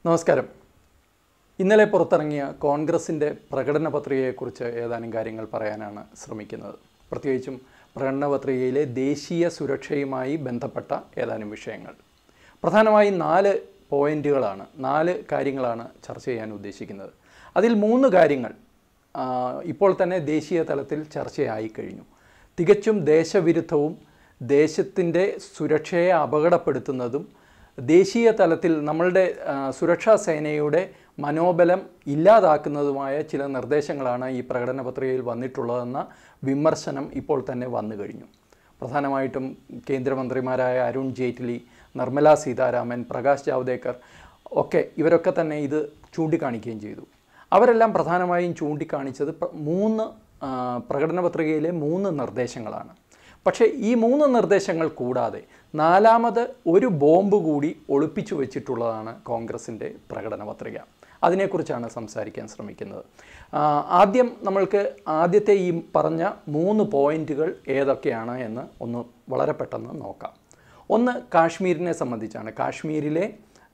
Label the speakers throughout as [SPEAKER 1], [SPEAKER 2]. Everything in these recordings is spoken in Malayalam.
[SPEAKER 1] നമസ്കാരം. ഇന്നലെ പുറത്തിറങ്ങിയ കോൺഗ്രസിൻ്റെ പ്രകടന പത്രികയെക്കുറിച്ച് ഏതാനും കാര്യങ്ങൾ പറയാനാണ് ശ്രമിക്കുന്നത്. പ്രത്യേകിച്ചും പ്രകടന പത്രികയിലെ ദേശീയ സുരക്ഷയുമായി ബന്ധപ്പെട്ട ഏതാനും വിഷയങ്ങൾ. പ്രധാനമായും 4 പോയിൻറ്റുകളാണ്, 4 കാര്യങ്ങളാണ് ചർച്ച ചെയ്യാൻ ഉദ്ദേശിക്കുന്നത്. അതിൽ 3 കാര്യങ്ങൾ ഇപ്പോൾ തന്നെ ദേശീയ തലത്തിൽ ചർച്ചയായി കഴിഞ്ഞു. തികച്ചും ദേശവിരുദ്ധവും ദേശത്തിൻ്റെ സുരക്ഷയെ അപകടപ്പെടുത്തുന്നതും ദേശീയ തലത്തിൽ നമ്മളുടെ സുരക്ഷാ സേനയുടെ മനോബലം ഇല്ലാതാക്കുന്നതുമായ ചില നിർദ്ദേശങ്ങളാണ് ഈ പ്രകടന പത്രികയിൽ വന്നിട്ടുള്ളതെന്ന വിമർശനം ഇപ്പോൾ തന്നെ വന്നു കഴിഞ്ഞു. പ്രധാനമായിട്ടും കേന്ദ്രമന്ത്രിമാരായ അരുൺ ജെയ്റ്റ്ലി, നിർമ്മല സീതാരാമൻ, പ്രകാശ് ജാവ്ദേക്കർ ഇവരൊക്കെ തന്നെ ഇത് ചൂണ്ടിക്കാണിക്കുകയും ചെയ്തു. അവരെല്ലാം പ്രധാനമായും ചൂണ്ടിക്കാണിച്ചത് 3 പ്രകടന പത്രികയിലെ 3 നിർദ്ദേശങ്ങളാണ്. പക്ഷേ ഈ 3 നിർദ്ദേശങ്ങൾ കൂടാതെ 4ാമത് ഒരു ബോംബ് കൂടി ഒളിപ്പിച്ചു വെച്ചിട്ടുള്ളതാണ് കോൺഗ്രസിൻ്റെ പ്രകടന പത്രിക. അതിനെക്കുറിച്ചാണ് സംസാരിക്കാൻ ശ്രമിക്കുന്നത്. ആദ്യം നമ്മൾക്ക് ആദ്യത്തെ ഈ പറഞ്ഞ 3 പോയിൻറ്റുകൾ ഏതൊക്കെയാണ് എന്ന് ഒന്ന് വളരെ പെട്ടെന്ന് നോക്കാം. ഒന്ന് കാശ്മീരിനെ സംബന്ധിച്ചാണ്. കാശ്മീരിലെ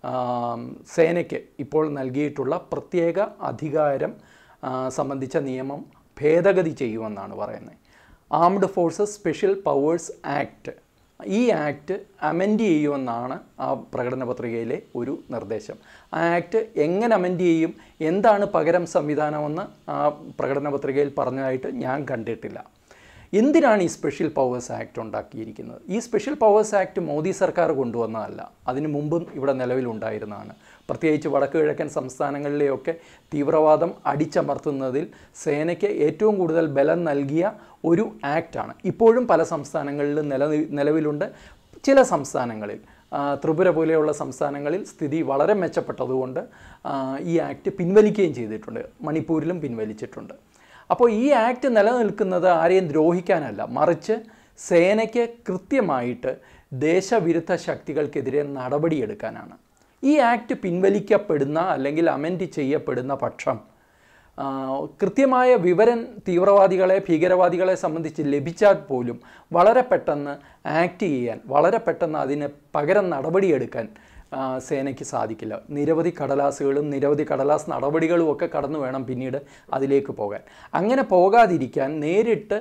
[SPEAKER 1] സേനയ്ക്ക് ഇപ്പോൾ നൽകിയിട്ടുള്ള പ്രത്യേക അധികാരം സംബന്ധിച്ച നിയമം ഭേദഗതി ചെയ്യുമെന്നാണ് പറയുന്നത്. Armed forces special powers act, ഈ ആക്ട് അമെൻഡ് ചെയ്യുമെന്നാണ് ആ പ്രകടന പത്രികയിലെ ഒരു നിർദ്ദേശം. ആ ആക്ട് എങ്ങനെ അമെൻഡ് ചെയ്യും, എന്താണ് പകരം സംവിധാനമെന്ന് ആ പ്രകടന പത്രികയിൽ പറഞ്ഞതായിട്ട് ഞാൻ കണ്ടിട്ടില്ല. എന്തിനാണ് ഈ സ്പെഷ്യൽ പവേഴ്സ് ആക്ട് ഉണ്ടാക്കിയിരിക്കുന്നത്? ഈ സ്പെഷ്യൽ പവേഴ്സ് ആക്ട് മോദി സർക്കാർ കൊണ്ടുവന്നതല്ല, അതിനു മുമ്പും ഇവിടെ നിലവിലുണ്ടായിരുന്നതാണ്. പ്രത്യേകിച്ച് വടക്ക് കിഴക്കൻ സംസ്ഥാനങ്ങളിലെയൊക്കെ തീവ്രവാദം അടിച്ചമർത്തുന്നതിൽ സേനയ്ക്ക് ഏറ്റവും കൂടുതൽ ബലം നൽകിയ ഒരു ആക്റ്റാണ്. ഇപ്പോഴും പല സംസ്ഥാനങ്ങളിലും നിലവിലുണ്ട്. ചില സംസ്ഥാനങ്ങളിൽ, ത്രിപുര പോലെയുള്ള സംസ്ഥാനങ്ങളിൽ സ്ഥിതി വളരെ മെച്ചപ്പെട്ടതുകൊണ്ട് ഈ ആക്ട് പിൻവലിക്കുകയും ചെയ്തിട്ടുണ്ട്. മണിപ്പൂരിലും പിൻവലിച്ചിട്ടുണ്ട്. അപ്പോൾ ഈ ആക്ട് നിലനിൽക്കുന്നത് ആരെയും ദ്രോഹിക്കാനല്ല, മറിച്ച് സേനയ്ക്ക് കൃത്യമായിട്ട് ദേശവിരുദ്ധ ശക്തികൾക്കെതിരെ നടപടിയെടുക്കാനാണ്. ഈ ആക്ട് പിൻവലിക്കപ്പെടുന്ന അല്ലെങ്കിൽ അമെൻഡ് ചെയ്യപ്പെടുന്ന പക്ഷം കൃത്യമായ വിവരം തീവ്രവാദികളെ, ഭീകരവാദികളെ സംബന്ധിച്ച് ലഭിച്ചാൽ പോലും വളരെ പെട്ടെന്ന് ആക്ട് ചെയ്യാൻ, വളരെ പെട്ടെന്ന് അതിന് പകരം നടപടിയെടുക്കാൻ സേനയ്ക്ക് സാധിക്കില്ല. നിരവധി കടലാസുകളും നിരവധി കടലാസ് നടപടികളും ഒക്കെ കടന്നു വേണം പിന്നീട് അതിലേക്ക് പോകാൻ. അങ്ങനെ പോകാതിരിക്കാൻ നേരിട്ട്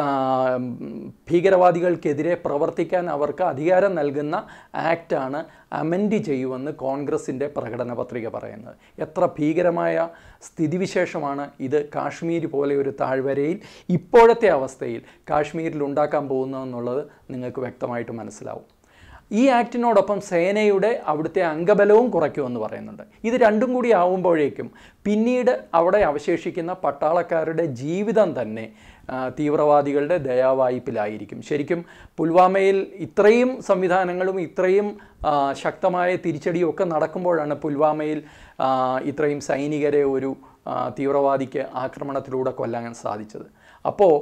[SPEAKER 1] ഭീകരവാദികൾക്കെതിരെ പ്രവർത്തിക്കാൻ അവർക്ക് അധികാരം നൽകുന്ന ആക്റ്റാണ് അമെൻഡ് ചെയ്യുമെന്ന് കോൺഗ്രസിൻ്റെ പ്രകടന പത്രിക പറയുന്നത്. എത്ര ഭീകരമായ സ്ഥിതിവിശേഷമാണ് ഇത് കാശ്മീർ പോലെ ഒരു താഴ്വരയിൽ ഇപ്പോഴത്തെ അവസ്ഥയിൽ കാശ്മീരിൽ ഉണ്ടാക്കാൻ പോകുന്നതെന്നുള്ളത് നിങ്ങൾക്ക് വ്യക്തമായിട്ട് മനസ്സിലാവും. ഈ ആക്ടിനോടൊപ്പം സേനയുടെ അവിടുത്തെ അംഗബലവും കുറയ്ക്കുമെന്ന് പറയുന്നുണ്ട്. ഇത് രണ്ടും കൂടി ആവുമ്പോഴേക്കും പിന്നീട് അവിടെ അവശേഷിക്കുന്ന പട്ടാളക്കാരുടെ ജീവിതം തന്നെ തീവ്രവാദികളുടെ ദയാവായ്പിലായിരിക്കും. ശരിക്കും പുൽവാമയിൽ ഇത്രയും സംവിധാനങ്ങളും ഇത്രയും ശക്തമായ തിരിച്ചടിയും ഒക്കെ നടക്കുമ്പോഴാണ് പുൽവാമയിൽ ഇത്രയും സൈനികരെ ഒരു തീവ്രവാദിക്ക് ആക്രമണത്തിലൂടെ കൊല്ലാൻ സാധിച്ചത്. അപ്പോൾ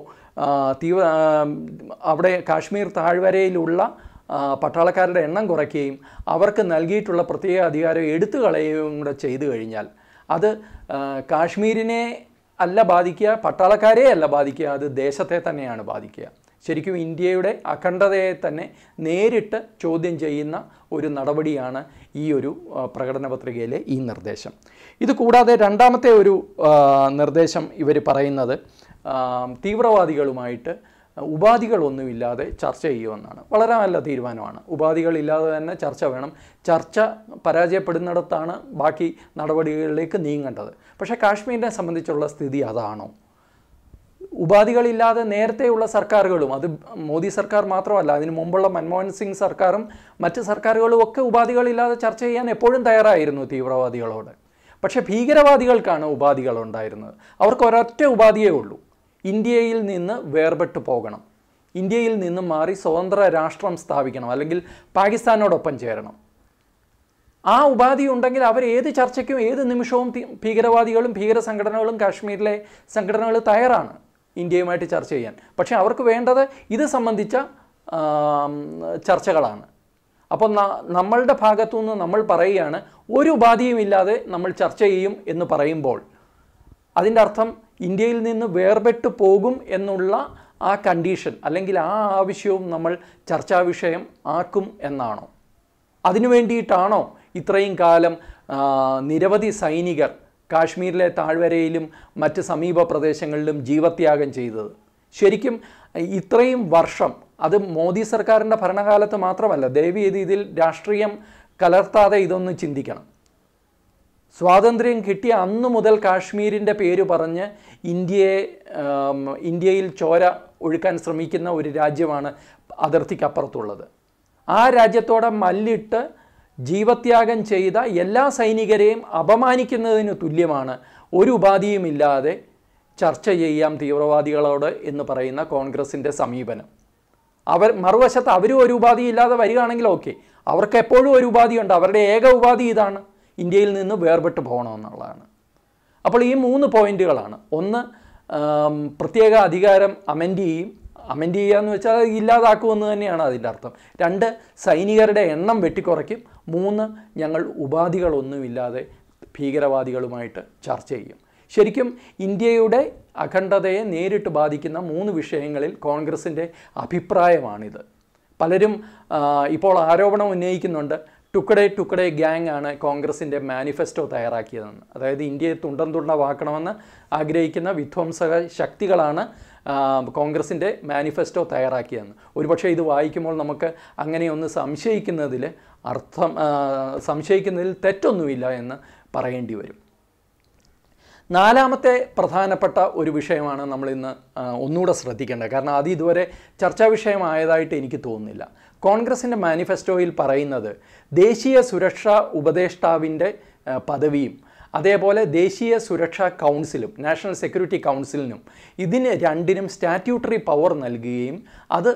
[SPEAKER 1] അവിടെ കാശ്മീർ താഴ്വരയിലുള്ള പട്ടാളക്കാരുടെ എണ്ണം കുറയ്ക്കുകയും അവർക്ക് നൽകിയിട്ടുള്ള പ്രത്യേക അധികാരം എടുത്തു കളയുകയും കൂടെ ചെയ്തു കഴിഞ്ഞാൽ അത് കാശ്മീരിനെ അല്ല ബാധിക്കുക, പട്ടാളക്കാരെ അല്ല ബാധിക്കുക, അത് ദേശത്തെ തന്നെയാണ് ബാധിക്കുക. ശരിക്കും ഇന്ത്യയുടെ അഖണ്ഡതയെ തന്നെ നേരിട്ട് ചോദ്യം ചെയ്യുന്ന ഒരു നടപടിയാണ് ഈ ഒരു പ്രകടന പത്രികയിലെ ഈ നിർദ്ദേശം. ഇത് കൂടാതെ 2ാമത്തെ ഒരു നിർദ്ദേശം ഇവർ പറയുന്നത് തീവ്രവാദികളുമായിട്ട് ഉപാധികളൊന്നുമില്ലാതെ ചർച്ച ചെയ്യുമെന്നാണ്. വളരെ നല്ല തീരുമാനമാണ്. ഉപാധികളില്ലാതെ തന്നെ ചർച്ച വേണം. ചർച്ച പരാജയപ്പെടുന്നിടത്താണ് ബാക്കി നടപടികളിലേക്ക് നീങ്ങേണ്ടത്. പക്ഷേ കാശ്മീരിനെ സംബന്ധിച്ചുള്ള സ്ഥിതി അതാണോ? ഉപാധികളില്ലാതെ നേരത്തെയുള്ള സർക്കാരുകളും, അത് മോദി സർക്കാർ മാത്രമല്ല, അതിന് മുമ്പുള്ള മൻമോഹൻ സിംഗ് സർക്കാരും മറ്റ് സർക്കാരുകളും ഒക്കെ ഉപാധികളില്ലാതെ ചർച്ച ചെയ്യാൻ എപ്പോഴും തയ്യാറായിരുന്നു തീവ്രവാദികളോട്. പക്ഷേ ഭീകരവാദികൾക്കാണ് ഉപാധികളുണ്ടായിരുന്നത്. അവർക്ക് ഒരൊറ്റ ഉപാധിയേ ഉള്ളൂ: ഇന്ത്യയിൽ നിന്ന് വേർപെട്ടു പോകണം, ഇന്ത്യയിൽ നിന്ന് മാറി സ്വതന്ത്ര രാഷ്ട്രം സ്ഥാപിക്കണം, അല്ലെങ്കിൽ പാകിസ്ഥാനോടൊപ്പം ചേരണം. ആ ഉപാധി ഉണ്ടെങ്കിൽ അവർ ഏത് ചർച്ചയ്ക്കും ഏത് നിമിഷവും ഭീകരവാദികളും ഭീകര സംഘടനകളും കാശ്മീരിലെ സംഘടനകൾ തയ്യാറാണ് ഇന്ത്യയുമായിട്ട് ചർച്ച ചെയ്യാൻ. പക്ഷേ അവർക്ക് വേണ്ടത് ഇത് സംബന്ധിച്ച ചർച്ചകളാണ്. അപ്പോൾ നമ്മളുടെ ഭാഗത്തുനിന്ന് നമ്മൾ പറയുകയാണ് ഒരു ഉപാധിയുമില്ലാതെ നമ്മൾ ചർച്ച ചെയ്യും എന്ന് പറയുമ്പോൾ അതിൻ്റെ അർത്ഥം ഇന്ത്യയിൽ നിന്ന് വേർപെട്ടു പോകും എന്നുള്ള ആ കണ്ടീഷൻ അല്ലെങ്കിൽ ആ ആവശ്യവും നമ്മൾ ചർച്ചാ വിഷയം ആക്കും എന്നാണോ? അതിനു വേണ്ടിയിട്ടാണോ ഇത്രയും കാലം നിരവധി സൈനികർ കാശ്മീരിലെ താഴ്വരയിലും മറ്റ് സമീപ പ്രദേശങ്ങളിലും ജീവത്യാഗം ചെയ്തത്. ശരിക്കും ഇത്രയും വർഷം, അത് മോദി സർക്കാരിൻ്റെ ഭരണകാലത്ത് മാത്രമല്ല, ദയവേത് ഇതിൽ രാഷ്ട്രീയം കലർത്താതെ ഇതൊന്ന് ചിന്തിക്കണം. സ്വാതന്ത്ര്യം കിട്ടിയ അന്നു മുതൽ കാശ്മീരിൻ്റെ പേര് പറഞ്ഞ് ഇന്ത്യയിൽ ചോര ഒഴുക്കാൻ ശ്രമിക്കുന്ന ഒരു രാജ്യമാണ് അതിർത്തിക്കപ്പുറത്തുള്ളത്. ആ രാജ്യത്തോടെ മല്ലിട്ട് ജീവത്യാഗം ചെയ്ത എല്ലാ സൈനികരെയും അപമാനിക്കുന്നതിന് തുല്യമാണ് ഒരു ഉപാധിയുമില്ലാതെ ചർച്ച ചെയ്യാം തീവ്രവാദികളോട് എന്ന് പറയുന്ന കോൺഗ്രസിൻ്റെ സമീപനം. മറുവശത്ത് അവരും ഒരു ഉപാധിയില്ലാതെ വരികയാണെങ്കിൽ ഓക്കെ, അവർക്ക് എപ്പോഴും ഒരു ഉപാധിയുണ്ട്. അവരുടെ ഏക ഉപാധി ഇതാണ്, ഇന്ത്യയിൽ നിന്ന് വേർപെട്ട് പോകണമെന്നുള്ളതാണ്. അപ്പോൾ ഈ 3 പോയിന്റുകളാണ്. ഒന്ന്, പ്രത്യേക അധികാരം അമെൻഡ് ചെയ്യുക എന്ന് വെച്ചാൽ ഇല്ലാതാക്കുമെന്ന് തന്നെയാണ് അതിൻ്റെ അർത്ഥം. 2, സൈനികരുടെ എണ്ണം വെട്ടിക്കുറയ്ക്കും. 3, ഞങ്ങൾ ഉപാധികളൊന്നുമില്ലാതെ ഭീകരവാദികളുമായിട്ട് ചർച്ച ചെയ്യും. ശരിക്കും ഇന്ത്യയുടെ അഖണ്ഡതയെ നേരിട്ട് ബാധിക്കുന്ന 3 വിഷയങ്ങളിൽ കോൺഗ്രസിൻ്റെ അഭിപ്രായമാണിത്. പലരും ഇപ്പോൾ ആരോപണം ഉന്നയിക്കുന്നുണ്ട്, ടുക്കഡേ ഗ്യാങ് ആണ് കോൺഗ്രസിൻ്റെ മാനിഫെസ്റ്റോ തയ്യാറാക്കിയതെന്ന്. അതായത് ഇന്ത്യയെ തുണ്ടവാക്കണമെന്ന് ആഗ്രഹിക്കുന്ന വിധ്വംസക ശക്തികളാണ് കോൺഗ്രസിൻ്റെ മാനിഫെസ്റ്റോ തയ്യാറാക്കിയതെന്ന്. ഒരുപക്ഷെ ഇത് വായിക്കുമ്പോൾ നമുക്ക് അങ്ങനെയൊന്ന് സംശയിക്കുന്നതിൽ തെറ്റൊന്നുമില്ല എന്ന് പറയേണ്ടി വരും. 4ാമത്തെ പ്രധാനപ്പെട്ട ഒരു വിഷയമാണ് നമ്മളിന്ന് ഒന്നുകൂടെ ശ്രദ്ധിക്കേണ്ടത്. കാരണം അത് ഇതുവരെ ചർച്ചാ വിഷയമായതായിട്ട് എനിക്ക് തോന്നുന്നില്ല. കോൺഗ്രസിൻ്റെ മാനിഫെസ്റ്റോയിൽ പറയുന്നത് ദേശീയ സുരക്ഷാ ഉപദേഷ്ടാവിൻ്റെ പദവിയും അതേപോലെ ദേശീയ സുരക്ഷാ കൗൺസിലും നാഷണൽ സെക്യൂരിറ്റി കൗൺസിലിനും ഇതിന് 2നും സ്റ്റാറ്റ്യൂട്ടറി പവർ നൽകുകയും അത്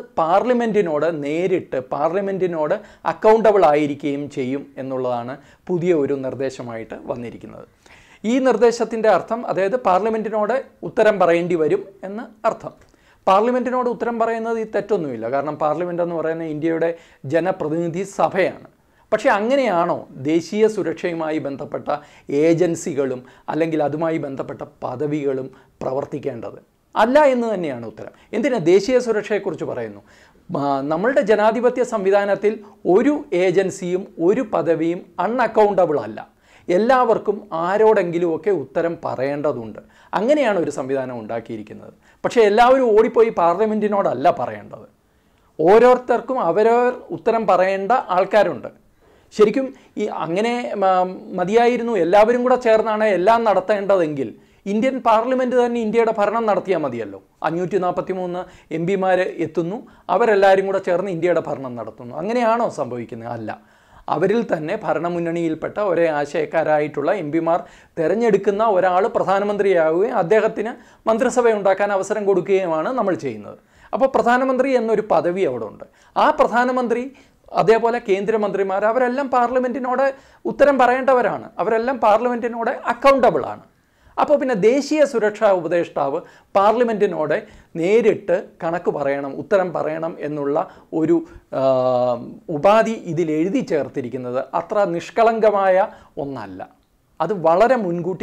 [SPEAKER 1] പാർലമെൻറ്റിനോട് അക്കൗണ്ടബിൾ ആയിരിക്കുകയും ചെയ്യും എന്നുള്ളതാണ് പുതിയ ഒരു നിർദ്ദേശമായിട്ട് വന്നിരിക്കുന്നത്. ഈ നിർദ്ദേശത്തിൻ്റെ അർത്ഥം, അതായത് പാർലമെൻറ്റിനോട് ഉത്തരം പറയേണ്ടി വരും എന്ന് അർത്ഥം. പാർലമെൻറ്റിനോട് ഉത്തരം പറയുന്നത് ഈ തെറ്റൊന്നുമില്ല. കാരണം പാർലമെൻ്റ് എന്ന് പറയുന്നത് ഇന്ത്യയുടെ ജനപ്രതിനിധി സഭയാണ്. പക്ഷേ അങ്ങനെയാണോ ദേശീയ സുരക്ഷയുമായി ബന്ധപ്പെട്ട ഏജൻസികളും അല്ലെങ്കിൽ അതുമായി ബന്ധപ്പെട്ട പദവികളും പ്രവർത്തിക്കേണ്ടത്? അല്ല എന്ന് തന്നെയാണ് ഉത്തരം. എന്തിനാ ദേശീയ സുരക്ഷയെക്കുറിച്ച് പറയുന്നു? നമ്മളുടെ ജനാധിപത്യ സംവിധാനത്തിൽ ഒരു ഏജൻസിയും ഒരു പദവിയും അൺഅക്കൗണ്ടബിൾ അല്ല. എല്ലാവർക്കും ആരോടെങ്കിലുമൊക്കെ ഉത്തരം പറയേണ്ടതുണ്ട്. അങ്ങനെയാണ് ഒരു സംവിധാനം ഉണ്ടാക്കിയിരിക്കുന്നത്. പക്ഷേ എല്ലാവരും ഓടിപ്പോയി പാർലമെൻറ്റിനോടല്ല പറയേണ്ടത്. ഓരോരുത്തർക്കും അവരവർ ഉത്തരം പറയേണ്ട ആൾക്കാരുണ്ട്. ശരിക്കും അങ്ങനെ മതിയായിരുന്നു, എല്ലാവരും കൂടെ ചേർന്നാണ് എല്ലാം നടത്തേണ്ടതെങ്കിൽ ഇന്ത്യൻ പാർലമെൻറ്റ് തന്നെ ഇന്ത്യയുടെ ഭരണം നടത്തിയാൽ മതിയല്ലോ. 543 MP എത്തുന്നു, അവരെല്ലാവരും കൂടെ ചേർന്ന് ഇന്ത്യയുടെ ഭരണം നടത്തുന്നു. അങ്ങനെയാണോ സംഭവിക്കുന്നത്? അല്ല. അവരിൽ തന്നെ ഭരണമുന്നണിയിൽപ്പെട്ട ഒരേ ആശയക്കാരായിട്ടുള്ള MP തിരഞ്ഞെടുക്കുന്ന ഒരാൾ പ്രധാനമന്ത്രിയാവുകയും അദ്ദേഹത്തിന് മന്ത്രിസഭ ഉണ്ടാക്കാൻ അവസരം കൊടുക്കുകയുമാണ് നമ്മൾ ചെയ്യുന്നത്. അപ്പോൾ പ്രധാനമന്ത്രി എന്നൊരു പദവി അവിടെ ഉണ്ട്. ആ പ്രധാനമന്ത്രി അതേപോലെ കേന്ദ്രമന്ത്രിമാർ അവരെല്ലാം പാർലമെൻറ്റിനോട് ഉത്തരം പറയേണ്ടവരാണ്. അവരെല്ലാം പാർലമെൻറ്റിനോട് അക്കൗണ്ടബിൾ ആണ്. അപ്പോൾ പിന്നെ ദേശീയ സുരക്ഷാ ഉപദേഷ്ടാവ് പാർലമെൻറ്റിനോട് നേരിട്ട് കണക്ക് പറയണം, ഉത്തരം പറയണം എന്നുള്ള ഒരു ഉപാധി ഇതിൽ എഴുതി ചേർത്തിരിക്കുന്നത് അത്ര നിഷ്കളങ്കമായ ഒന്നല്ല. അത് വളരെ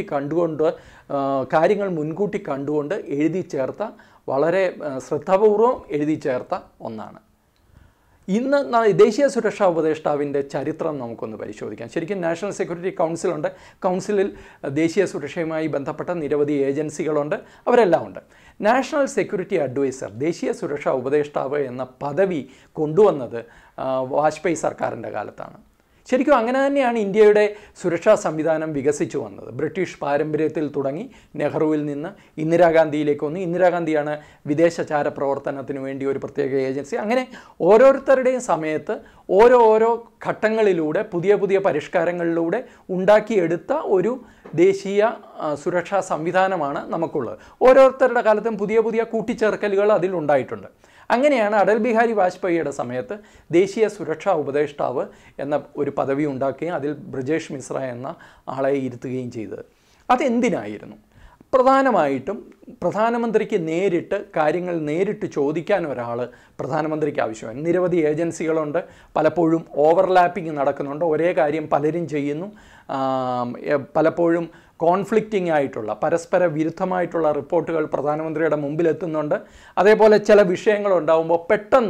[SPEAKER 1] കാര്യങ്ങൾ മുൻകൂട്ടി കണ്ടുകൊണ്ട് എഴുതി ചേർത്ത, വളരെ ശ്രദ്ധാപൂർവം എഴുതി ചേർത്ത ഒന്നാണ്. ഇന്ന് ദേശീയ സുരക്ഷാ ഉപദേഷ്ടാവിൻ്റെ ചരിത്രം നമുക്കൊന്ന് പരിശോധിക്കാം. ശരിക്കും നാഷണൽ സെക്യൂരിറ്റി കൗൺസിലുണ്ട്. കൗൺസിലിൽ ദേശീയ സുരക്ഷയുമായി ബന്ധപ്പെട്ട നിരവധി ഏജൻസികളുണ്ട്, അവരെല്ലാം ഉണ്ട്. നാഷണൽ സെക്യൂരിറ്റി അഡ്വൈസർ, ദേശീയ സുരക്ഷാ ഉപദേഷ്ടാവ് എന്ന പദവി കൊണ്ടുവന്നത് വാജ്പേയി സർക്കാരിൻ്റെ കാലത്താണ്. ശരിക്കും അങ്ങനെ തന്നെയാണ് ഇന്ത്യയുടെ സുരക്ഷാ സംവിധാനം വികസിച്ചു വന്നത്. ബ്രിട്ടീഷ് പാരമ്പര്യത്തിൽ തുടങ്ങി നെഹ്റുവിൽ നിന്ന് ഇന്ദിരാഗാന്ധിയിലേക്ക് വന്നു. ഇന്ദിരാഗാന്ധിയാണ് വിദേശചാര പ്രവർത്തനത്തിന് വേണ്ടി ഒരു പ്രത്യേക ഏജൻസി. അങ്ങനെ ഓരോരുത്തരുടെയും സമയത്ത് ഓരോ ഘട്ടങ്ങളിലൂടെ പുതിയ പരിഷ്കാരങ്ങളിലൂടെ ഉണ്ടാക്കിയെടുത്ത ഒരു ദേശീയ സുരക്ഷാ സംവിധാനമാണ് നമുക്കുള്ളത്. ഓരോരുത്തരുടെ കാലത്തും പുതിയ കൂട്ടിച്ചേർക്കലുകൾ അതിലുണ്ടായിട്ടുണ്ട്. അങ്ങനെയാണ് അടൽ ബിഹാരി വാജ്പേയിയുടെ സമയത്ത് ദേശീയ സുരക്ഷാ ഉപദേഷ്ടാവ് എന്ന ഒരു പദവി ഉണ്ടാക്കുകയും അതിൽ ബ്രിജേഷ് മിശ്ര എന്ന ആളെ ഇരുത്തുകയും ചെയ്തത്. അതെന്തിനായിരുന്നു? പ്രധാനമായിട്ടും പ്രധാനമന്ത്രിക്ക് കാര്യങ്ങൾ നേരിട്ട് ചോദിക്കാൻ ഒരാൾ പ്രധാനമന്ത്രിക്ക് ആവശ്യമാണ്. നിരവധി ഏജൻസികളുണ്ട്, പലപ്പോഴും ഓവർലാപ്പിംഗ് നടക്കുന്നുണ്ട്, ഒരേ കാര്യം പലരും ചെയ്യുന്നു, പലപ്പോഴും കോൺഫ്ലിക്റ്റിംഗ് ആയിട്ടുള്ള പരസ്പര വിരുദ്ധമായിട്ടുള്ള റിപ്പോർട്ടുകൾ പ്രധാനമന്ത്രിയുടെ മുമ്പിലെത്തുന്നുണ്ട്. അതേപോലെ ചില വിഷയങ്ങളുണ്ടാകുമ്പോൾ പെട്ടെന്ന്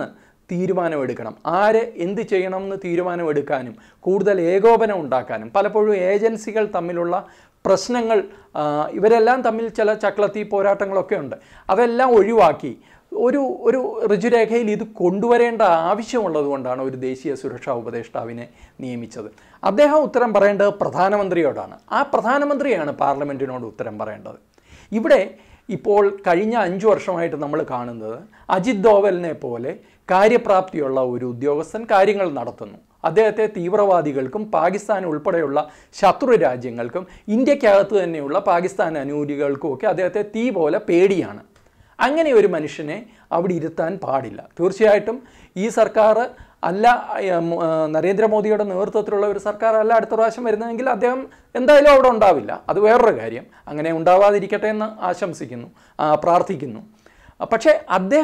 [SPEAKER 1] തീരുമാനമെടുക്കണം. ആര് എന്ത് ചെയ്യണമെന്ന് തീരുമാനമെടുക്കാനും കൂടുതൽ ഏകോപനം ഉണ്ടാക്കാനും പലപ്പോഴും ഏജൻസികൾ തമ്മിലുള്ള പ്രശ്നങ്ങൾ ഇവരെല്ലാം തമ്മിൽ ചില ചക്രത്തി പോരാട്ടങ്ങളൊക്കെ ഉണ്ട്. അതെല്ലാം ഒഴിവാക്കി ഒരു ഋജുരേഖയിൽ ഇത് കൊണ്ടുവരേണ്ട ആവശ്യമുള്ളത് കൊണ്ടാണ് ഒരു ദേശീയ സുരക്ഷാ ഉപദേഷ്ടാവിനെ നിയമിച്ചത്. അദ്ദേഹം ഉത്തരം പറയേണ്ടത് പ്രധാനമന്ത്രിയോടാണ്. ആ പ്രധാനമന്ത്രിയാണ് പാർലമെൻറ്റിനോട് ഉത്തരം പറയേണ്ടത്. ഇവിടെ ഇപ്പോൾ കഴിഞ്ഞ 5 വർഷമായിട്ട് നമ്മൾ കാണുന്നത് അജിത് ഡോവലിനെ പോലെ കാര്യപ്രാപ്തിയുള്ള ഒരു ഉദ്യോഗസ്ഥൻ കാര്യങ്ങൾ നടത്തുന്നു. അദ്ദേഹത്തെ തീവ്രവാദികൾക്കും പാകിസ്ഥാൻ ഉൾപ്പെടെയുള്ള ശത്രു രാജ്യങ്ങൾക്കും ഇന്ത്യക്കകത്ത് തന്നെയുള്ള പാകിസ്ഥാൻ അനുകൂലികൾക്കുമൊക്കെ അദ്ദേഹത്തെ തീ പോലെ പേടിയാണ്. അങ്ങനെ ഒരു മനുഷ്യനെ അവിടെ ഇരുത്താൻ പാടില്ല. തീർച്ചയായിട്ടും ഈ സർക്കാർ അല്ല, നരേന്ദ്രമോദിയുടെ നേതൃത്വത്തിലുള്ള ഒരു സർക്കാർ അല്ല അടുത്ത പ്രാവശ്യം വരുന്നതെങ്കിൽ അദ്ദേഹം എന്തായാലും അവിടെ ഉണ്ടാവില്ല. അത് വേറൊരു കാര്യം. അങ്ങനെ ഉണ്ടാവാതിരിക്കട്ടെ എന്ന് ആശംസിക്കുന്നു, പ്രാർത്ഥിക്കുന്നു. പക്ഷേ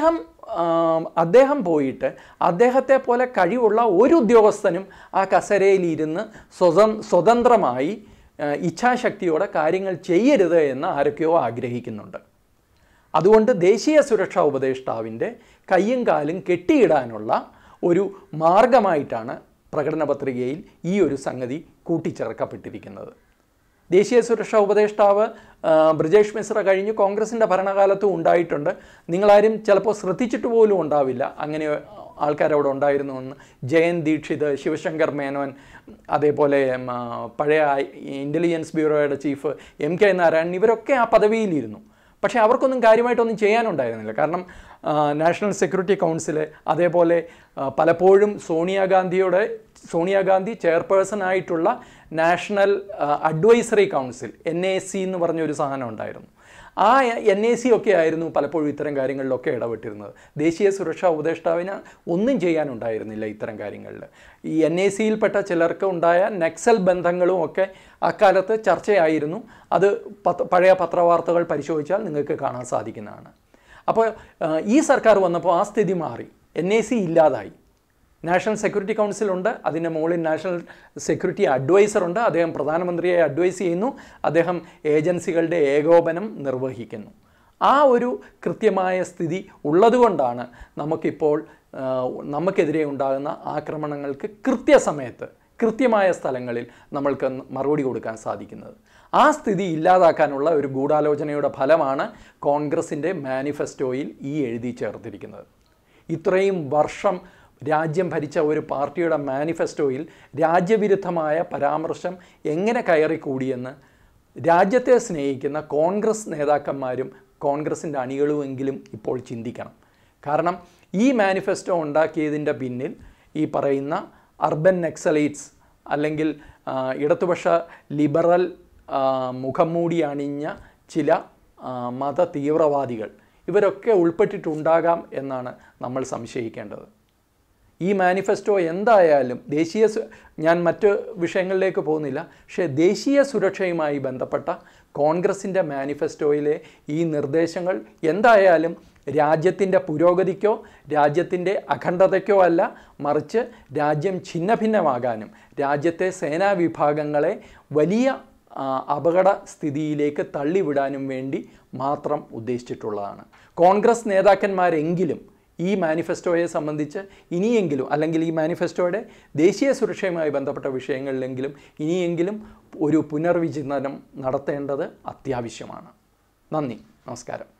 [SPEAKER 1] അദ്ദേഹം പോയിട്ട് അദ്ദേഹത്തെ പോലെ കഴിവുള്ള ഒരു ഉദ്യോഗസ്ഥനും ആ കസേരയിലിരുന്ന് സ്വതന്ത്രമായി ഇച്ഛാശക്തിയോടെ കാര്യങ്ങൾ ചെയ്യരുത് എന്ന് ആരൊക്കെയോ ആഗ്രഹിക്കുന്നുണ്ട്. അതുകൊണ്ട് ദേശീയ സുരക്ഷാ ഉപദേഷ്ടാവിൻ്റെ കയ്യും കാലും കെട്ടിയിടാനുള്ള ഒരു മാർഗമായിട്ടാണ് പ്രകടന പത്രികയിൽ ഈ ഒരു സംഗതി കൂട്ടിച്ചേർക്കപ്പെട്ടിരിക്കുന്നത്. ദേശീയ സുരക്ഷാ ഉപദേഷ്ടാവ് ബ്രിജേഷ് മിശ്ര കഴിഞ്ഞ് കോൺഗ്രസിൻ്റെ ഭരണകാലത്തും ഉണ്ടായിട്ടുണ്ട്. നിങ്ങളാരും ചിലപ്പോൾ ശ്രദ്ധിച്ചിട്ട് പോലും ഉണ്ടാവില്ല അങ്ങനെ ആൾക്കാരവിടെ ഉണ്ടായിരുന്നുവെന്ന്. ജയൻ ദീക്ഷിത്, ശിവശങ്കർ മേനോൻ, അതേപോലെ പഴയ ഇൻ്റലിജൻസ് ബ്യൂറോയുടെ ചീഫ് MK നാരായണൻ, ഇവരൊക്കെ ആ പദവിയിലിരുന്നു. പക്ഷേ അവർക്കൊന്നും കാര്യമായിട്ടൊന്നും ചെയ്യാനുണ്ടായിരുന്നില്ല. കാരണം നാഷണൽ സെക്യൂരിറ്റി കൗൺസിൽ, അതേപോലെ പലപ്പോഴും സോണിയാഗാന്ധി ചെയർപേഴ്സൺ ആയിട്ടുള്ള നാഷണൽ അഡ്വൈസറി കൗൺസിൽ NAC എന്ന് പറഞ്ഞൊരു സാധനം ഉണ്ടായിരുന്നു. ആ NAC ഒക്കെ ആയിരുന്നു പലപ്പോഴും ഇത്തരം കാര്യങ്ങളിലൊക്കെ ഇടപെട്ടിരുന്നത്. ദേശീയ സുരക്ഷാ ഉപദേഷ്ടാവിന് ഒന്നും ചെയ്യാനുണ്ടായിരുന്നില്ല ഇത്തരം കാര്യങ്ങളിൽ. ഈ NACയിൽപ്പെട്ട ചിലർക്ക് ഉണ്ടായ നക്സൽ ബന്ധങ്ങളും ഒക്കെ അക്കാലത്ത് ചർച്ചയായിരുന്നു. അത് പഴയ പത്രവാർത്തകൾ പരിശോധിച്ചാൽ നിങ്ങൾക്ക് കാണാൻ സാധിക്കുന്നതാണ്. അപ്പോൾ ഈ സർക്കാർ വന്നപ്പോൾ ആ സ്ഥിതി മാറി. NAC ഇല്ലാതായി. നാഷണൽ സെക്യൂരിറ്റി കൗൺസിലുണ്ട്, അതിൻ്റെ മുകളിൽ നാഷണൽ സെക്യൂരിറ്റി അഡ്വൈസറുണ്ട്. അദ്ദേഹം പ്രധാനമന്ത്രിയെ അഡ്വൈസ് ചെയ്യുന്നു, അദ്ദേഹം ഏജൻസികളുടെ ഏകോപനം നിർവഹിക്കുന്നു. ആ ഒരു കൃത്യമായ സ്ഥിതി ഉള്ളതുകൊണ്ടാണ് നമുക്കിപ്പോൾ നമുക്കെതിരെ ഉണ്ടാകുന്ന ആക്രമണങ്ങൾക്ക് കൃത്യസമയത്ത് കൃത്യമായ സ്ഥലങ്ങളിൽ നമ്മൾക്ക് മറുപടി കൊടുക്കാൻ സാധിക്കുന്നത്. ആ സ്ഥിതി ഇല്ലാതാക്കാനുള്ള ഒരു ഗൂഢാലോചനയുടെ ഫലമാണ് കോൺഗ്രസിൻ്റെ മാനിഫെസ്റ്റോയിൽ ഈ എഴുതി ചേർത്തിരിക്കുന്നത്. ഇത്രയും വർഷം രാജ്യം ഭരിച്ച ഒരു പാർട്ടിയുടെ മാനിഫെസ്റ്റോയിൽ രാജ്യവിരുദ്ധമായ പരാമർശം എങ്ങനെ കയറിക്കൂടിയെന്ന് രാജ്യത്തെ സ്നേഹിക്കുന്ന കോൺഗ്രസ് നേതാക്കന്മാരും കോൺഗ്രസിൻ്റെ അണികളുമെങ്കിലും ഇപ്പോൾ ചിന്തിക്കണം. കാരണം ഈ മാനിഫെസ്റ്റോ ഉണ്ടാക്കിയതിൻ്റെ പിന്നിൽ ഈ പറയുന്ന അർബൻ നക്സലൈറ്റ്സ് അല്ലെങ്കിൽ ഇടതുപക്ഷ ലിബറൽ മുഖം മൂടി അണിഞ്ഞ ചില മത തീവ്രവാദികൾ ഇവരൊക്കെ ഉൾപ്പെട്ടിട്ടുണ്ടാകാം എന്നാണ് നമ്മൾ സംശയിക്കേണ്ടത്. ഈ മാനിഫെസ്റ്റോ എന്തായാലും ഞാൻ മറ്റ് വിഷയങ്ങളിലേക്ക് പോകുന്നില്ല, പക്ഷേ ദേശീയ സുരക്ഷയുമായി ബന്ധപ്പെട്ട കോൺഗ്രസിൻ്റെ മാനിഫെസ്റ്റോയിലെ ഈ നിർദ്ദേശങ്ങൾ എന്തായാലും രാജ്യത്തിൻ്റെ പുരോഗതിക്കോ രാജ്യത്തിൻ്റെ അഖണ്ഡതയ്ക്കോ അല്ല, മറിച്ച് രാജ്യം ഛിന്നഭിന്നമാകാനും രാജ്യത്തെ സേനാ വിഭാഗങ്ങളെ വലിയ അപകട സ്ഥിതിയിലേക്ക് തള്ളിവിടാനും വേണ്ടി മാത്രം ഉദ്ദേശിച്ചിട്ടുള്ളതാണ്. കോൺഗ്രസ് നേതാക്കന്മാരെങ്കിലും ഈ മാനിഫെസ്റ്റോയെ സംബന്ധിച്ച് ഇനിയെങ്കിലും, അല്ലെങ്കിൽ ഈ മാനിഫെസ്റ്റോയുടെ ദേശീയ സുരക്ഷയുമായി ബന്ധപ്പെട്ട വിഷയങ്ങളിലെങ്കിലും ഇനിയെങ്കിലും ഒരു പുനർവിചിന്തനം നടത്തേണ്ടത് അത്യാവശ്യമാണ്. നന്ദി, നമസ്കാരം.